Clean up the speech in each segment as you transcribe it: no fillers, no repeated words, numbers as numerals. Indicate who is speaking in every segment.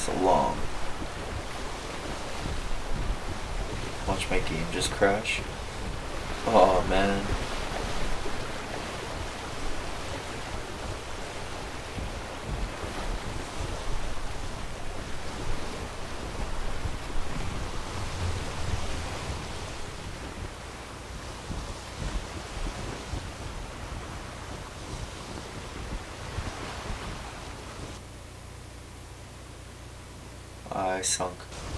Speaker 1: So long. Watch my game just crash. Oh man. I sunk.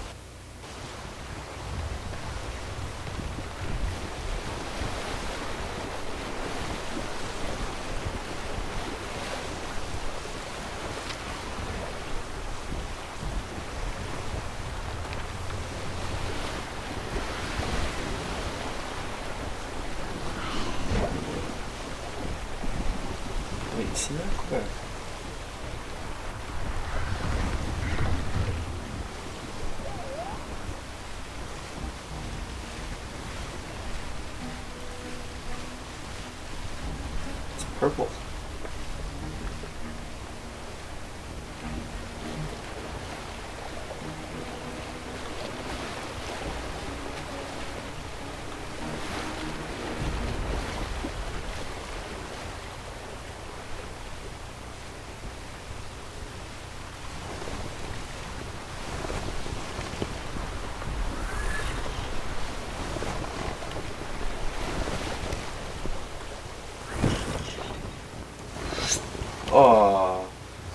Speaker 1: Wait, you see that? Where? Purple. Oh.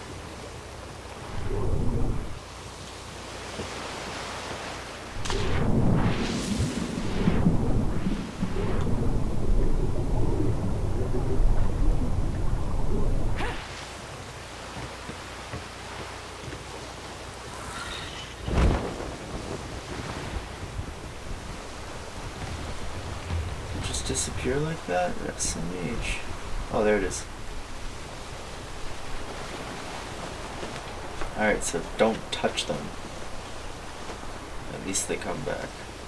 Speaker 1: Just disappear like that? SMH. Oh, there it is. Alright, so don't touch them. At least they come back.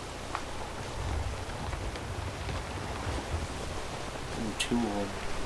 Speaker 1: Ooh, tool.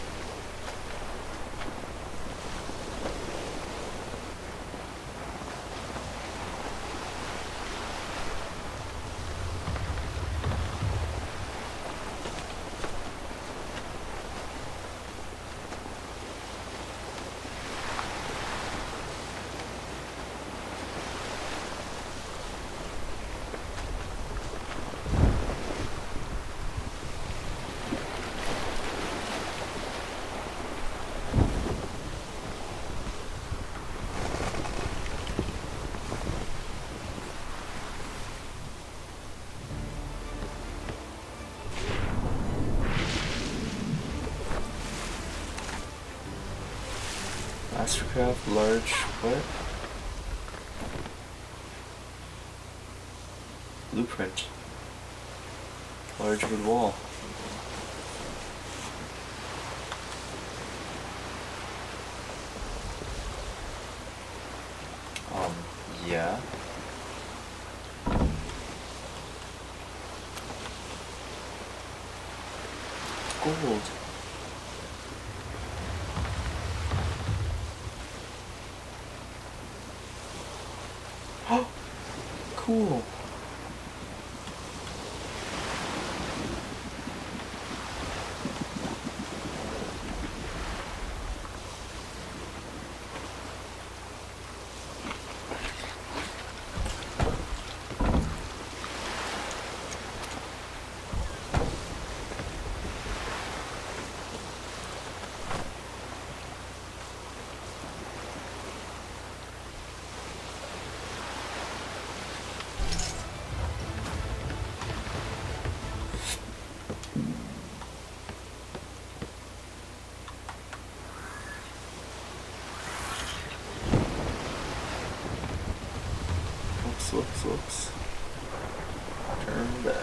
Speaker 1: Mastercraft, large, what? Blueprint. Large wood wall. Yeah. Gold. Oh, cool. Whoops. Turn back.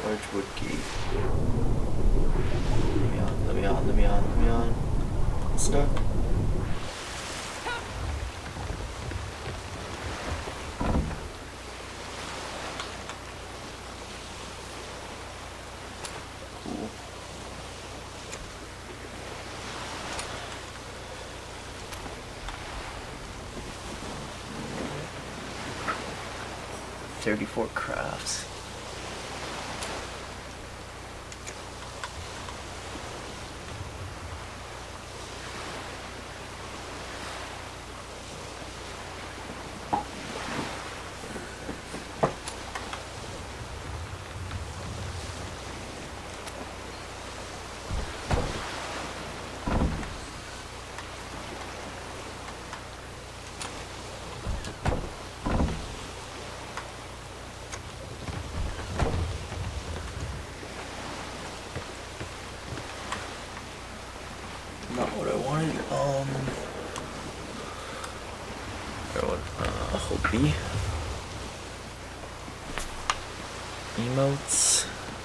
Speaker 1: Large wood gate. Let me on. Stuck. Cool. $34 crafts. Not what I wanted. I want Hobby emotes.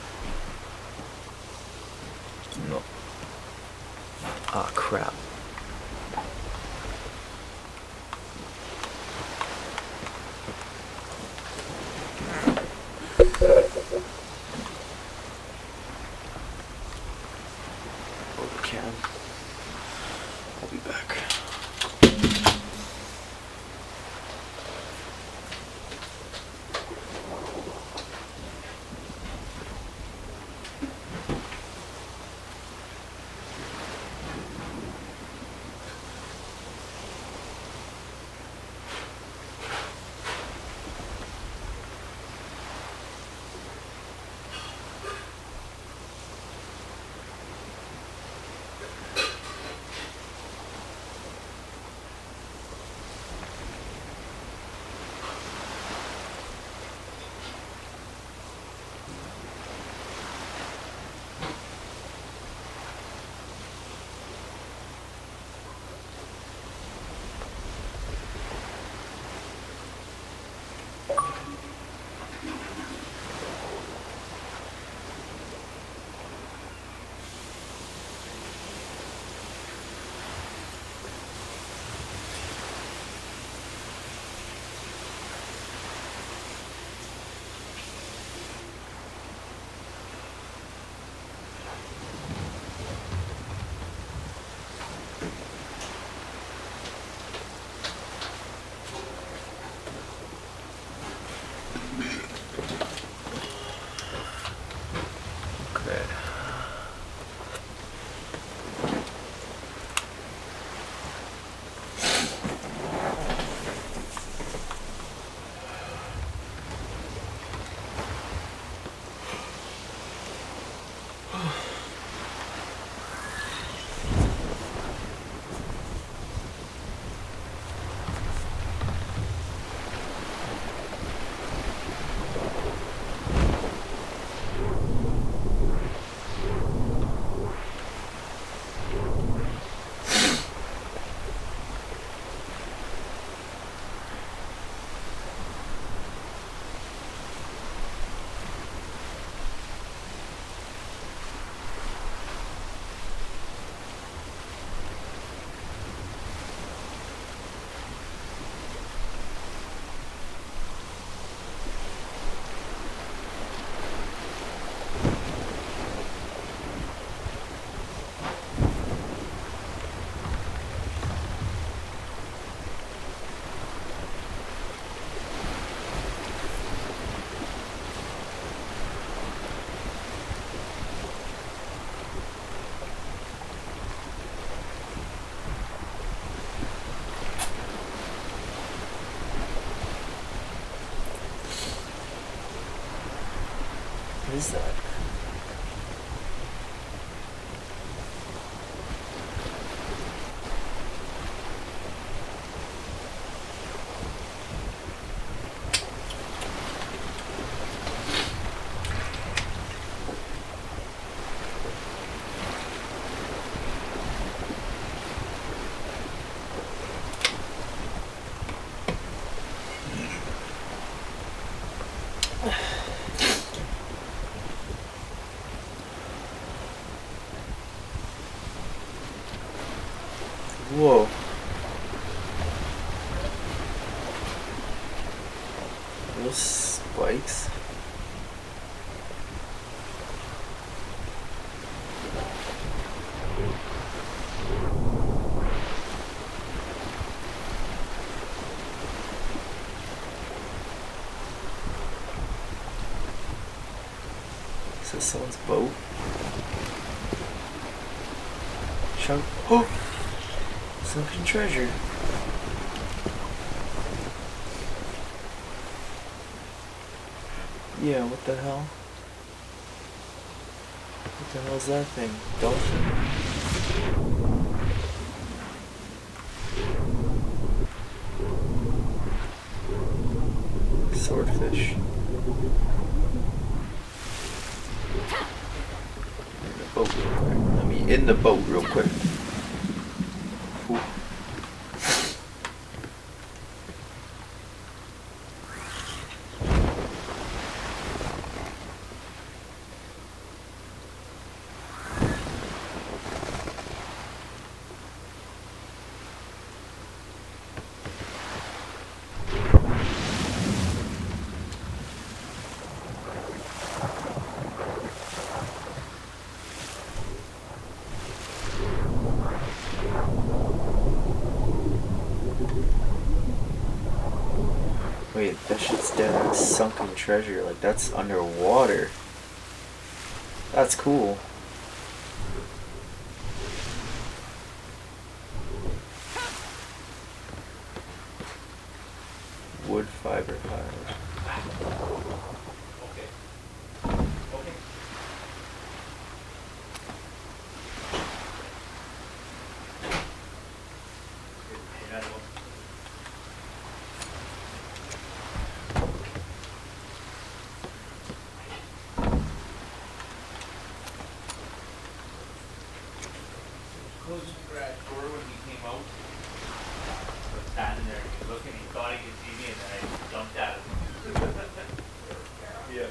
Speaker 1: No. Ah, crap. Overcam. I'll be back. What is that? Whoa. Those spikes? Is this someone's boat? Chunk. Oh! Sunken treasure. Yeah, what the hell? What the hell is that thing? Dolphin? Swordfish. In the boat real quick. Let me in the boat real quick. Ooh. Wait, that shit's dead. That's sunken treasure. Like, that's underwater. That's cool. Wood fiber piles.
Speaker 2: Closed the garage door when he came out. I was standing there and he was looking, he thought he could see me and then I jumped at him. Yeah.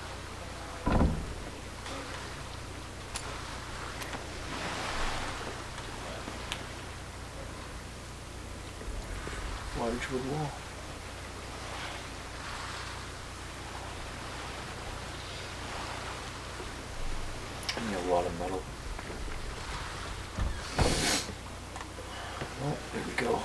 Speaker 1: Large wood wall. I need a lot of metal. Oh, there we go.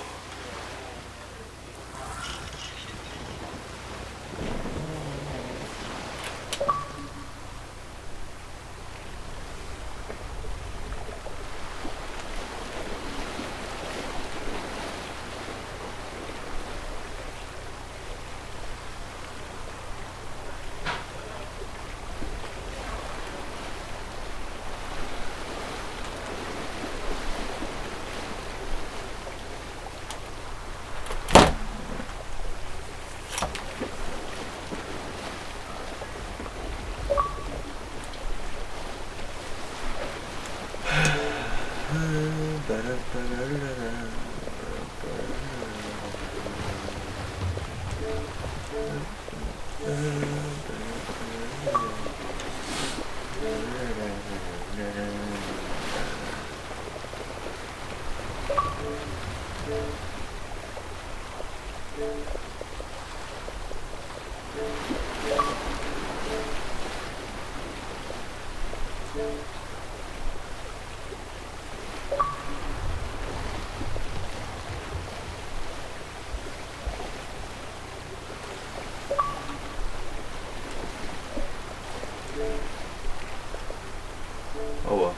Speaker 1: Oh well.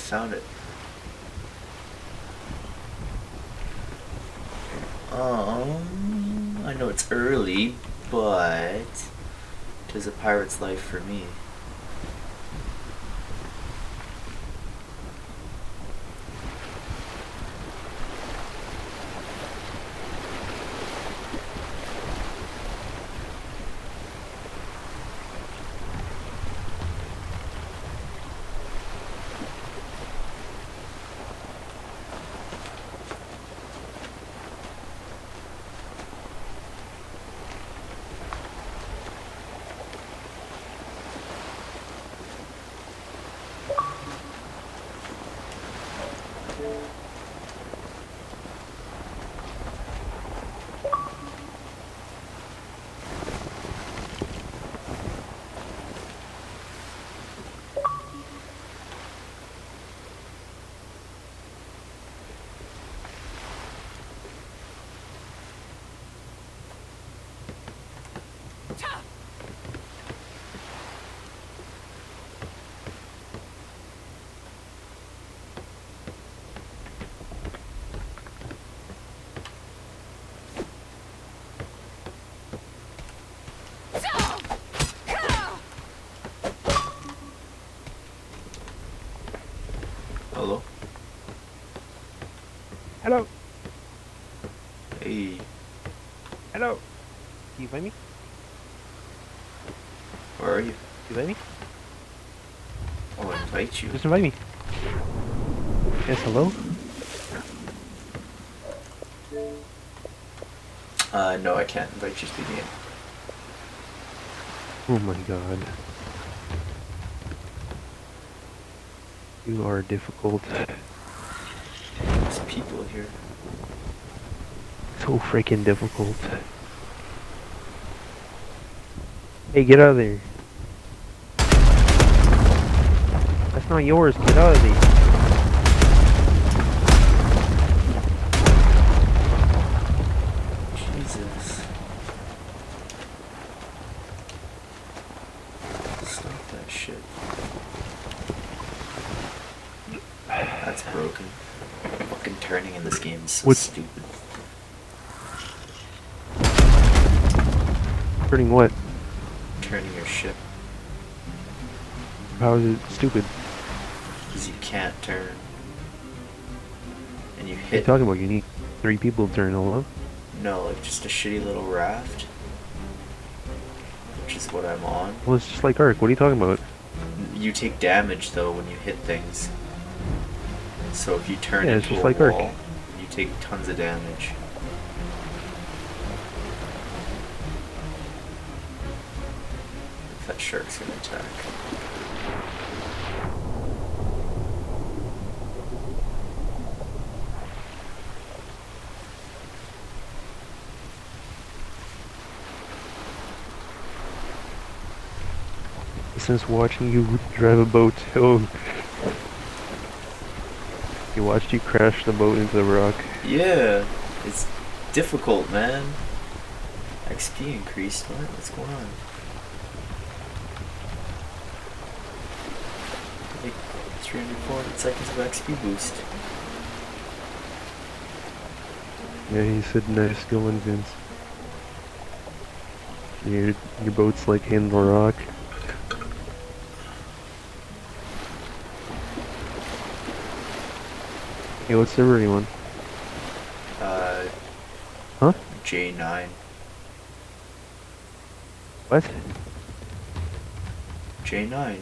Speaker 1: found it. I know it's early, but 'tis a pirate's life for me. Hello?
Speaker 3: Hello.
Speaker 1: Hey,
Speaker 3: Hello. Do you find me?
Speaker 1: where are you?
Speaker 3: You find me?
Speaker 1: I'll invite you.
Speaker 3: Just invite me. Yes, hello?
Speaker 1: No, I can't invite you to the game.
Speaker 3: Oh my god. You are difficult.
Speaker 1: There's people here.
Speaker 3: So freaking difficult. Hey, get out of there. That's not yours. Get out of there.
Speaker 1: Jesus. Stop that shit. That's broken. Fucking turning in this game is so
Speaker 3: What's-
Speaker 1: stupid.
Speaker 3: Turning what?
Speaker 1: Turning your ship.
Speaker 3: How is it stupid?
Speaker 1: Because you can't turn. And you
Speaker 3: What are you
Speaker 1: hit.
Speaker 3: talking about? You need 3 people to turn, hello?
Speaker 1: No, like just a shitty little raft. Which is what I'm on.
Speaker 3: Well, it's just like Ark. What are you talking about?
Speaker 1: You take damage though when you hit things. So if you turn
Speaker 3: Yeah, it's
Speaker 1: into
Speaker 3: just
Speaker 1: a
Speaker 3: like Ark.
Speaker 1: wall, you take tons of damage. That shark's gonna attack.
Speaker 3: Since watching you drive a boat, oh, he watched you crash the boat into the rock.
Speaker 1: Yeah, it's difficult, man. XP increased. What's going on? Like 300, 400 seconds of XP boost.
Speaker 3: Yeah, he said nice going, Vince. Your boat's like hitting the rock. Hey, what server are you on? Huh?
Speaker 1: J9.
Speaker 3: What?
Speaker 1: J9.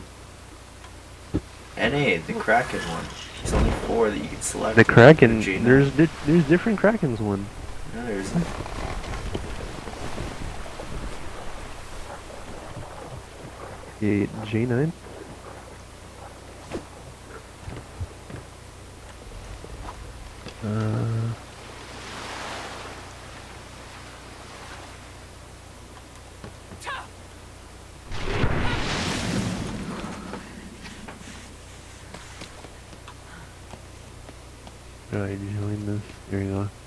Speaker 1: NA, the Kraken one. There's only 4 that you can select.
Speaker 3: The Kraken?
Speaker 1: J9.
Speaker 3: There's different Krakens one.
Speaker 1: No, there isn't.
Speaker 3: Yeah, J9? I join this. There you go.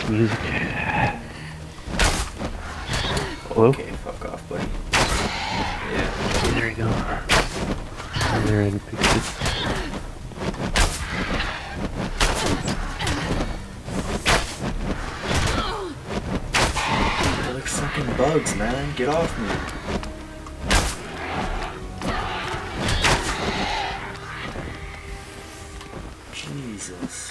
Speaker 3: music. Hello?
Speaker 1: Okay, fuck off, buddy. Yeah.
Speaker 3: There you go. And there and fixed it.
Speaker 1: They're like fucking bugs, man. Get off me. Jesus.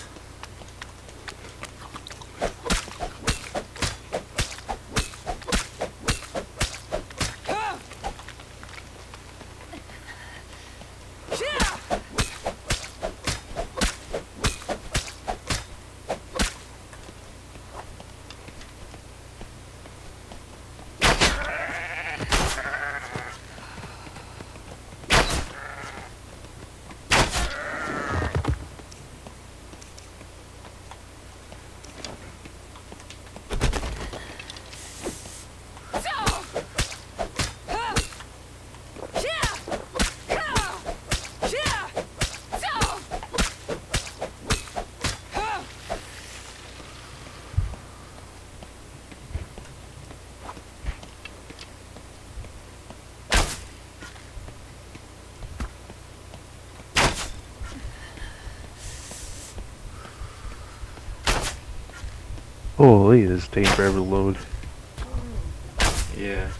Speaker 3: Holy, this is taking forever to load.
Speaker 1: Yeah.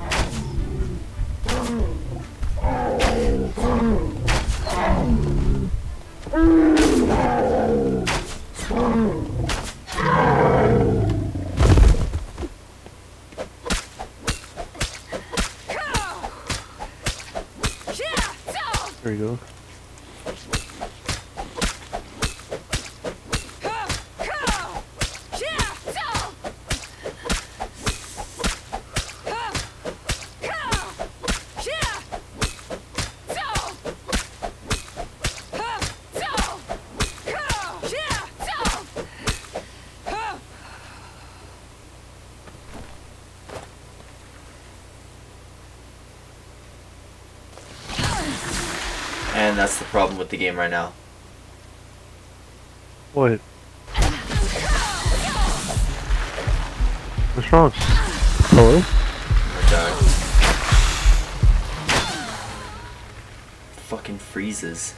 Speaker 3: There you go.
Speaker 1: And that's the problem with the game right now.
Speaker 3: What? What's wrong? Hello?
Speaker 1: I died. Fucking freezes.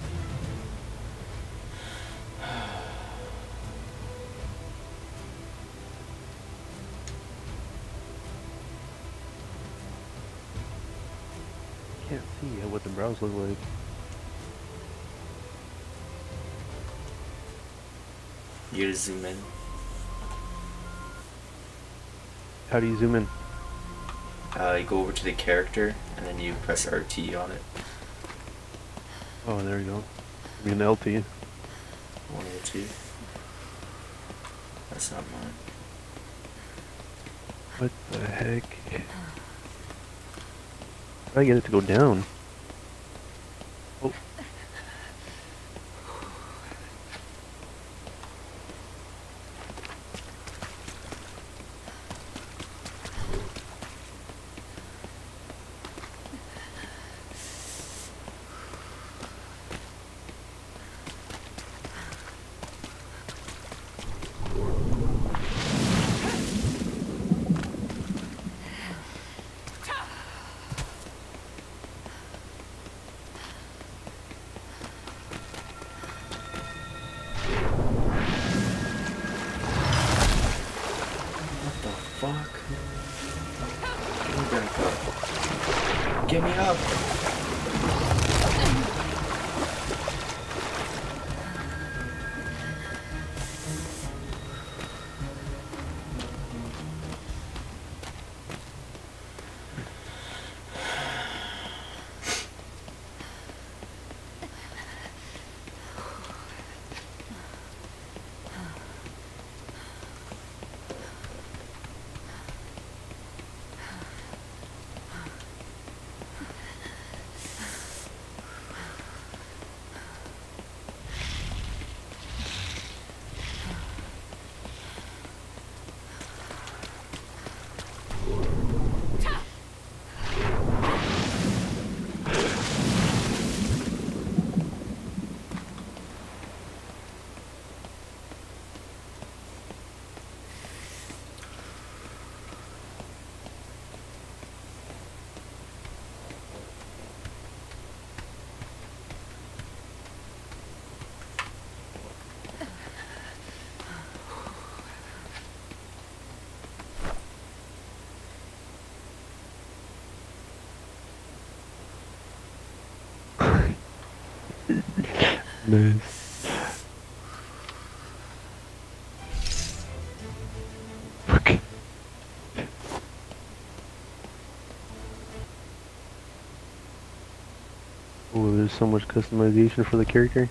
Speaker 3: Can't see what the brows look like.
Speaker 1: You gotta zoom in.
Speaker 3: How do you zoom in?
Speaker 1: You go over to the character and then you press RT on it.
Speaker 3: Oh, there you go. I mean LT.
Speaker 1: One of the two. That's not mine.
Speaker 3: What the heck? How do I get it to go down? Oh.
Speaker 1: Fuck. Get me back up. Get me up.
Speaker 3: Nice. Okay. Oh, there's so much customization for the character.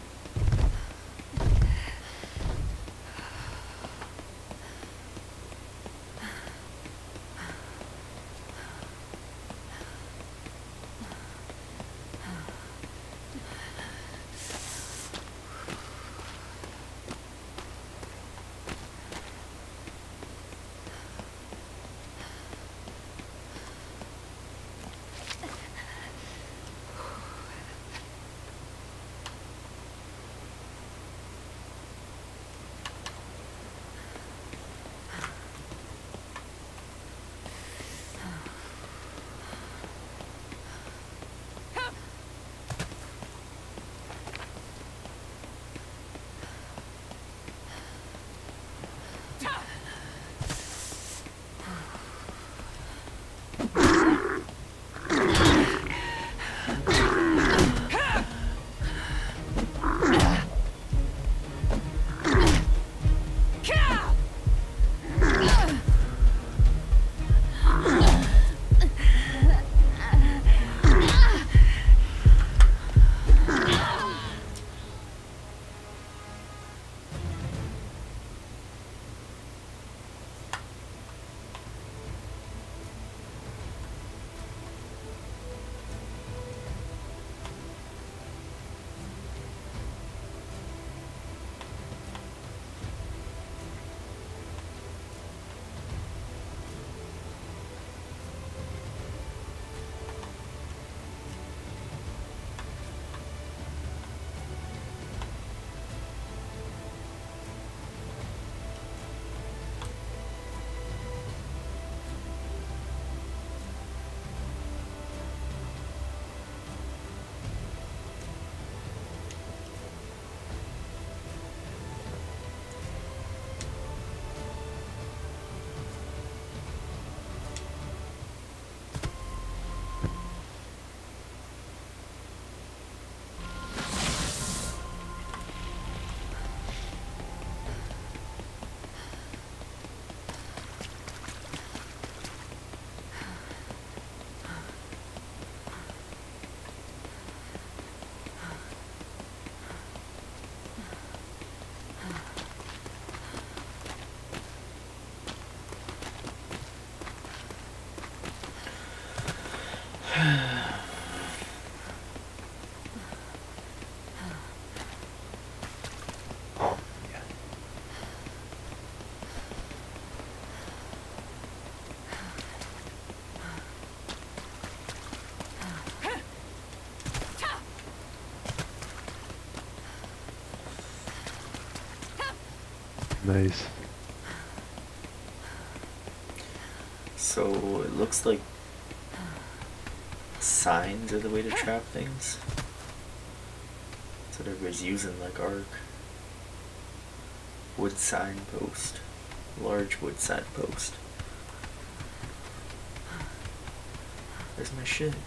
Speaker 3: Nice.
Speaker 1: So it looks like signs are the way to trap things. That's what everybody's using, like arc. Wood signpost. Large wood signpost. Where's my shit?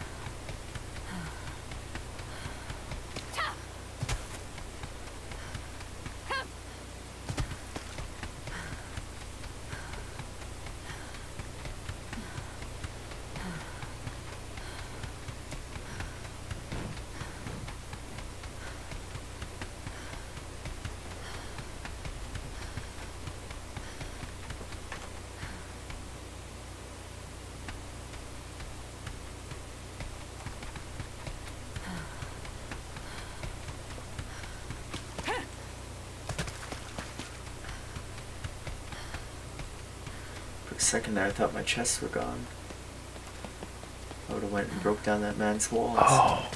Speaker 1: For a second there I thought my chests were gone. I would have went and broke down that man's walls.
Speaker 3: Oh.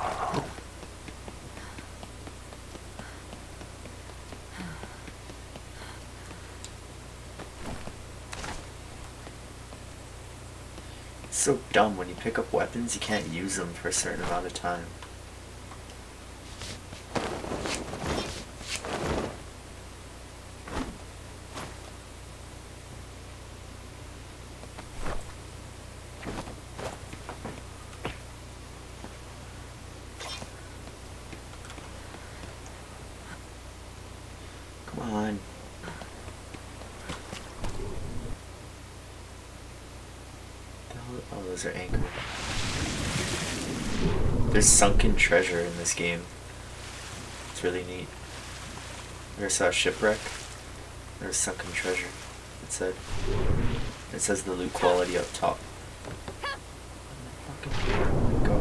Speaker 1: It's so dumb when you pick up weapons you can't use them for a certain amount of time. those are anchored. There's sunken treasure in this game. It's really neat. There's saw a shipwreck. There's sunken treasure. It said. It says the loot quality up top. Go.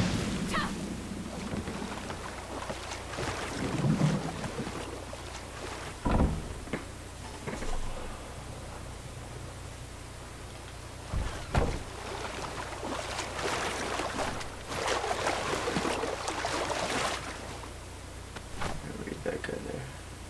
Speaker 1: Read that guy there.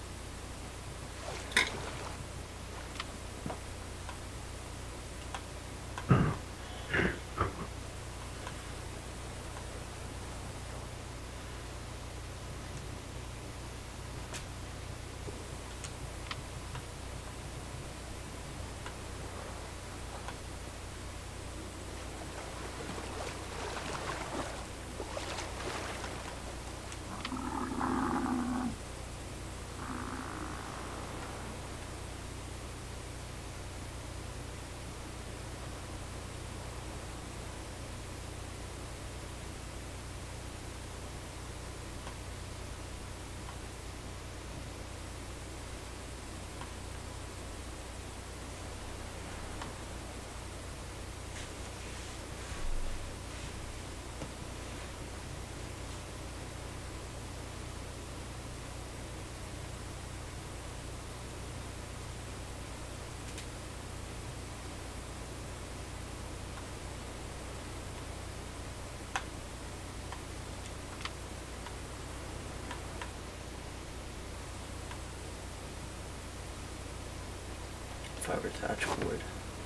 Speaker 1: Fiber attach cord.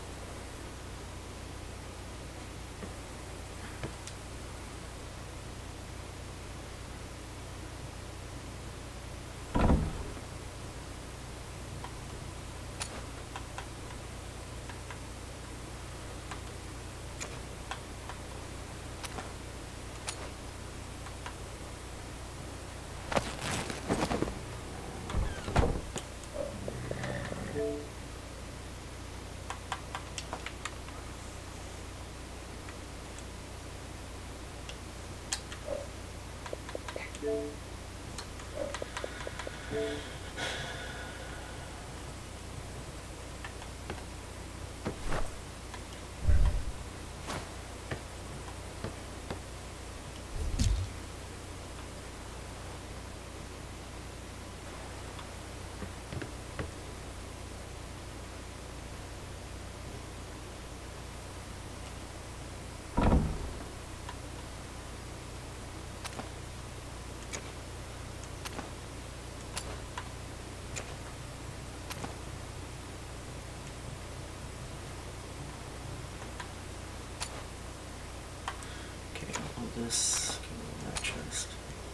Speaker 1: This in that chest.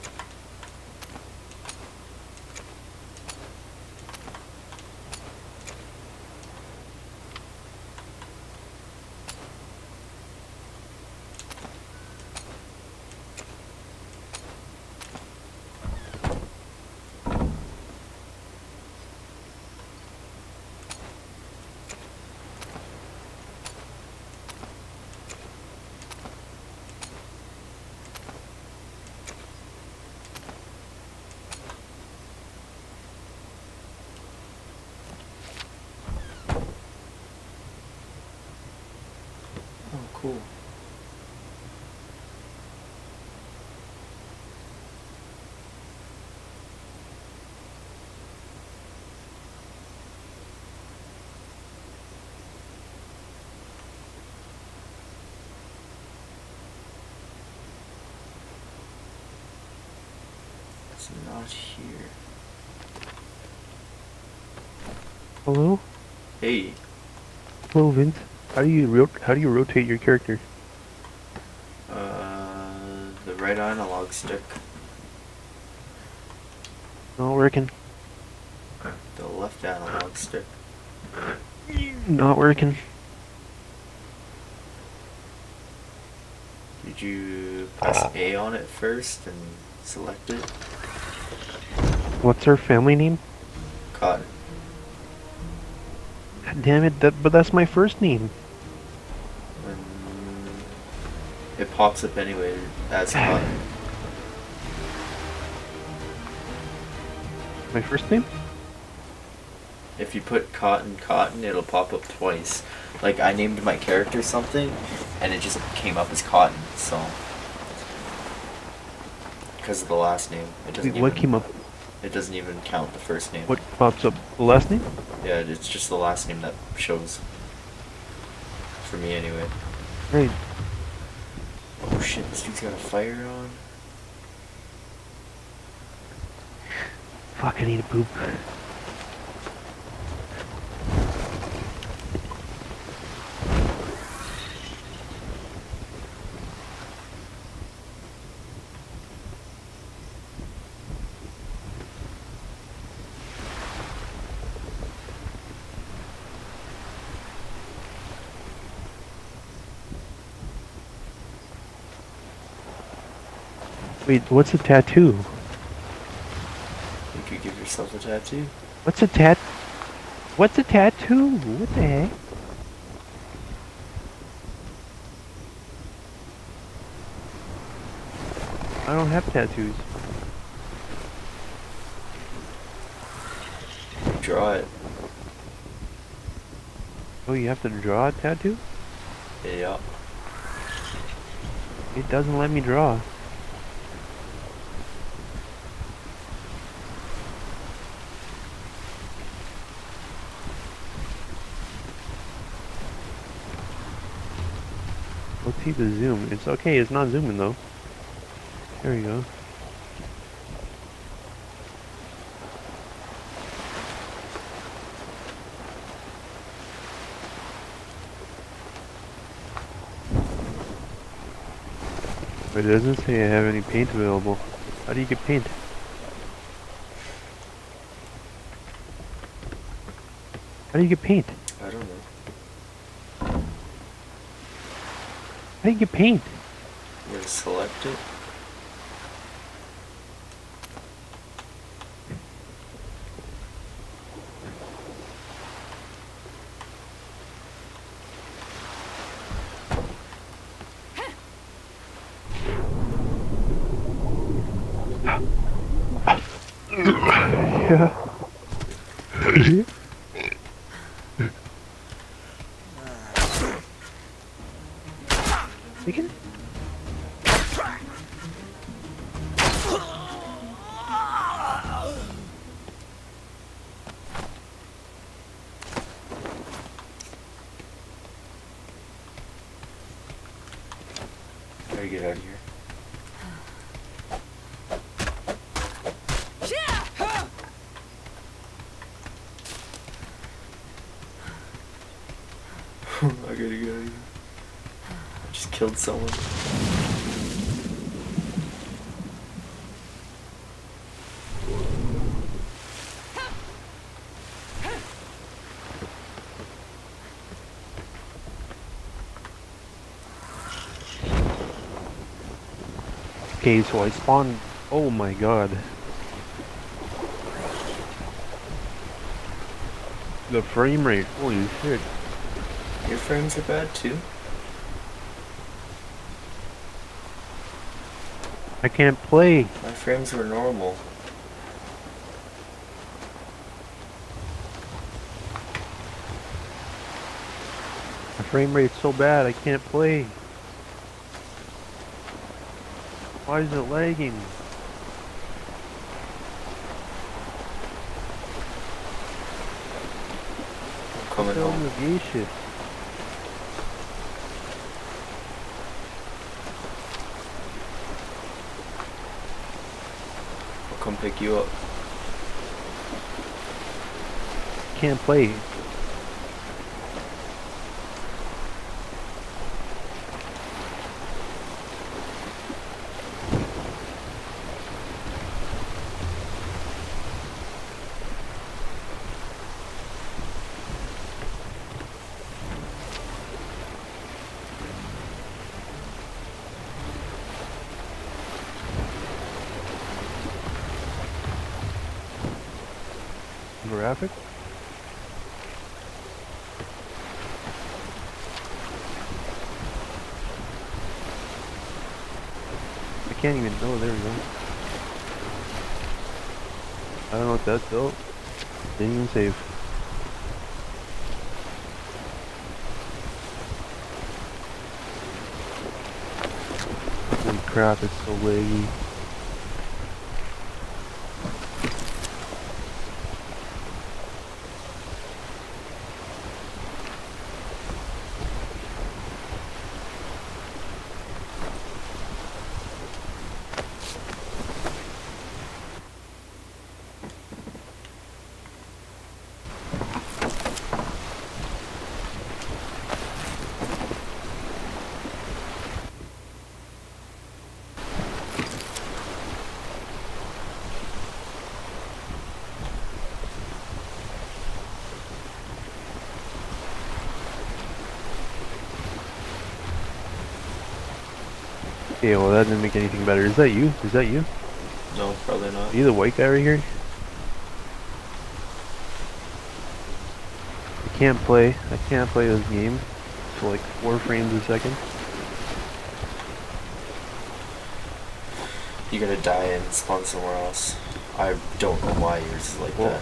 Speaker 1: Oh, cool. It's not here.
Speaker 3: Hello?
Speaker 1: Hey.
Speaker 3: Hello, Vint. How do you rotate your character?
Speaker 1: The right analog stick.
Speaker 3: Not working.
Speaker 1: The left analog stick.
Speaker 3: Not working.
Speaker 1: Did you press A on it first and select it?
Speaker 3: What's her family name?
Speaker 1: Cotton.
Speaker 3: God damn it, but that's my first name.
Speaker 1: It pops up anyway as cotton.
Speaker 3: My first name?
Speaker 1: If you put cotton, it'll pop up twice. Like, I named my character something, and it just came up as cotton, so. Because of the last name. It doesn't
Speaker 3: Wait, what
Speaker 1: even,
Speaker 3: came up?
Speaker 1: It doesn't even count the first name.
Speaker 3: What pops up? The last name?
Speaker 1: Yeah, it's just the last name that shows. For me, anyway.
Speaker 3: Right.
Speaker 1: Oh shit, this dude's got a fire on.
Speaker 3: Fuck, I need a poop. Wait, what's a tattoo?
Speaker 1: You could give yourself a tattoo.
Speaker 3: What's a What's a tattoo? What the heck? I don't have tattoos.
Speaker 1: Draw it.
Speaker 3: Oh, you have to draw a tattoo?
Speaker 1: Yeah.
Speaker 3: It doesn't let me draw. Let's see the zoom. It's okay, it's not zooming though. There we go. But it doesn't say I have any paint available. How do you get paint? How do you get paint?
Speaker 1: I don't know.
Speaker 3: How do you get paint?
Speaker 1: You gotta select it.
Speaker 3: Yeah. Chicken?
Speaker 1: Gotta get out of here. I gotta get out of here. I just killed someone.
Speaker 3: Okay, so I spawned. Oh my god. The frame rate, holy shit.
Speaker 1: Your frames are bad too?
Speaker 3: I can't play.
Speaker 1: My frames were normal.
Speaker 3: The frame rate's so bad, I can't play. Why is it lagging?
Speaker 1: I'm coming home.
Speaker 3: The gay shit.
Speaker 1: I'll come pick you up.
Speaker 3: Can't play. Graphic? can't even. Oh, there we go. I don't know what that's built. Didn't even save. Holy crap, it's so laggy. Okay, well that didn't make anything better. Is that you? Is that you?
Speaker 1: No, probably not.
Speaker 3: Are you the white guy right here? I can't play this game for like 4 frames a second.
Speaker 1: You're gonna die and spawn somewhere else. I don't know why yours is like that.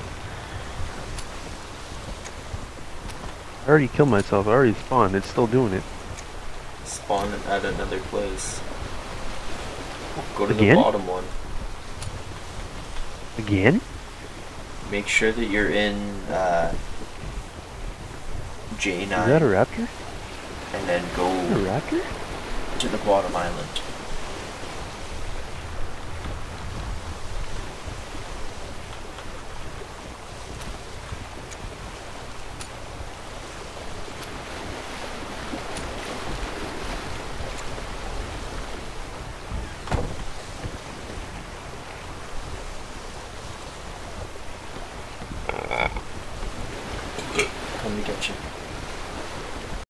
Speaker 3: I already killed myself. I already spawned. It's still doing it.
Speaker 1: Spawn at another place. Go to
Speaker 3: Again?
Speaker 1: the bottom one.
Speaker 3: Again?
Speaker 1: Make sure that you're in J9.
Speaker 3: Is that a raptor?
Speaker 1: And then go
Speaker 3: Is that a raptor?
Speaker 1: to the bottom island.